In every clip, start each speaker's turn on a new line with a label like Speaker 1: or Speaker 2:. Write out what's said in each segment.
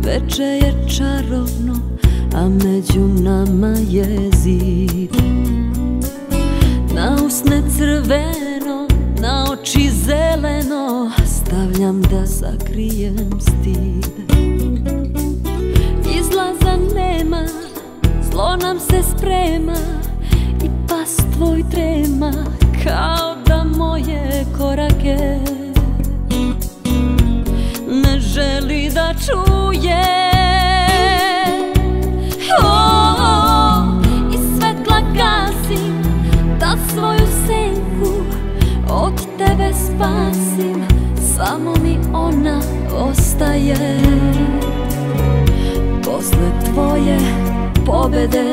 Speaker 1: Veče je čarovno, a među nama je zid. Na usne crveno, na oči zeleno, stavljam da sakrijem stid. Izlaza nema, zlo nam se sprema i pas tvoj trema, kao da moje korake ne želi da čuje. I svetla gasim, da svoju senku od tebe spasim, samo mi ona ostaje posle tvoje pobede.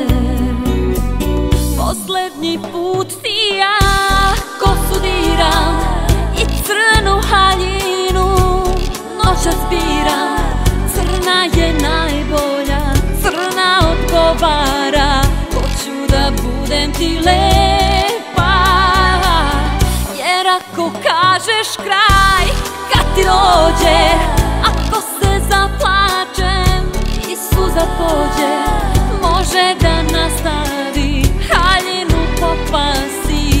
Speaker 1: Poslednji put ti ja kosu diram i crnu haljinu noćas biram. Crna je najbolja, crna odgovara, hoću da budem ti lepa. Jer ako kažeš kraj kad ti dođe, ako se zaplačem i suza pođe, može da nastavi haljinu popasi.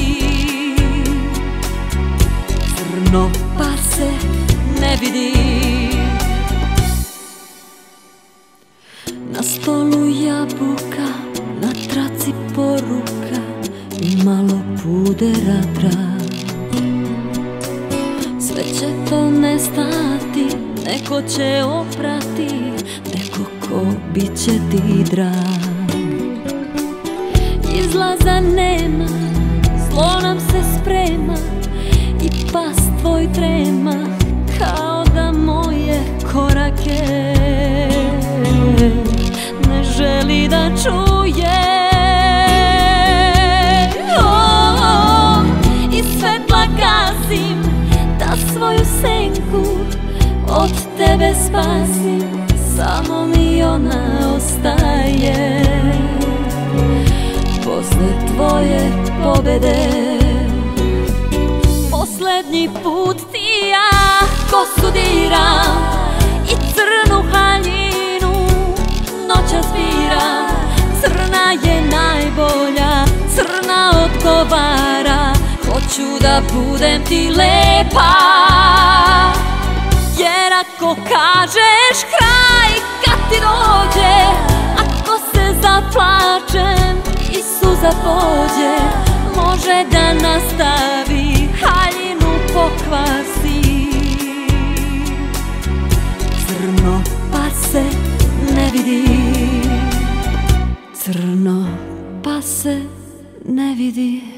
Speaker 1: Crno pa se ne vidi. Na stolu jabuka, na traci poruka i malo pudera trag. Sve će to nestati, neko će oprati, neko ko bit će ti drag. Izlaza nema, zlo nam se sprema i pas tvoj trema, kao da moje korake ne želi da čuje. I svetla gasim, da svoju senku od tebe spasim, samo mi ona ostaje posle tvoje pobede. Poslednji put ti ja kosu diram i crnu haljinu noćas biram. Crna je najbolja, crna odgovara, hoću da budem ti lepa. Jer ako kažeš kraj kad ti dođe, ako se zaplačem i suza pođe, može da nastavi haljinu pokvasi. Crno pa se ne vidi, crno pa se ne vidi.